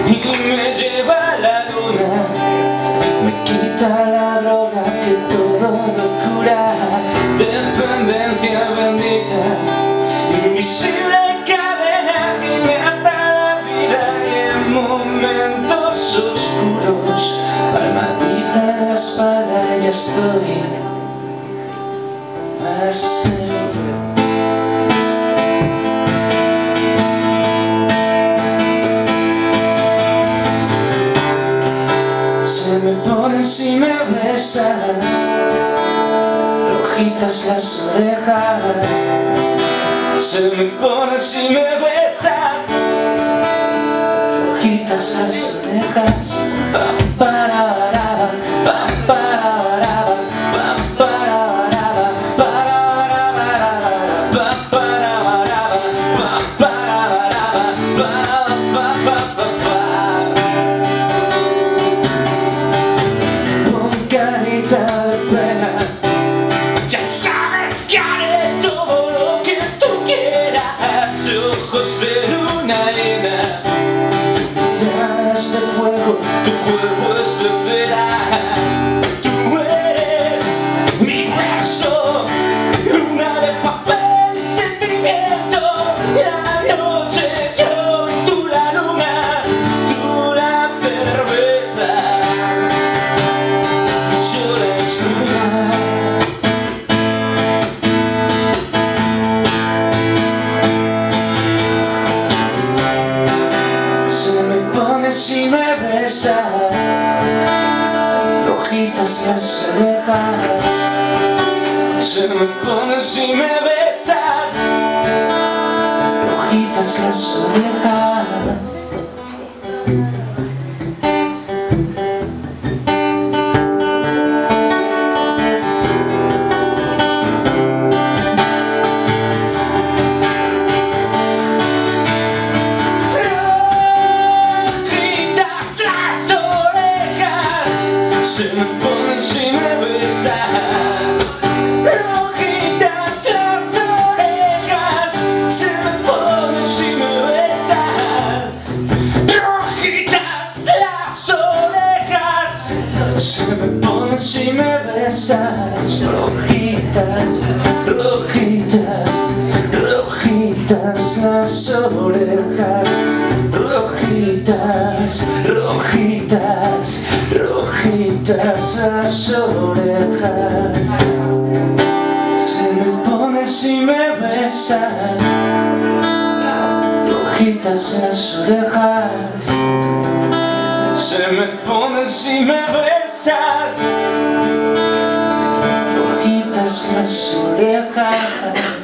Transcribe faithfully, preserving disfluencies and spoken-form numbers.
y me lleva a la luna. Me quita la droga que todo lo cura. Dependencia bendita, invisible cadena que me ata la vida. Y en momentos oscuros, palmadita en la espalda, ya estoy más seguro. Se me ponen si me besas, rojitas las orejas. Se me ponen si me besas, rojitas las orejas. Pam, para, para, pam, para, pam, para, para, para, pam, para, pam, para, pam, pa, pa, pa. Carita de pena, ya sabes que haré todo lo que tú quieras. Ojos de luna llena, tu mirada es de fuego, tu cuerpo es de cera. Tú eres mi verso, luna de papel, sentimiento. La noche yo y tú la luna, tú la cerveza. Se me pone si me besas, rojitas las orejas. Se me pone si me besas, rojitas las orejas. Se me ponen si me besas, rojitas las orejas. Se me ponen si me besas, rojitas las orejas. Se me ponen si me besas, rojitas, rojitas, rojitas las orejas. Rojitas, rojitas, rojitas las orejas. Se me pone si me besas, rojitas las orejas. Se me pone si me besas, rojitas las orejas.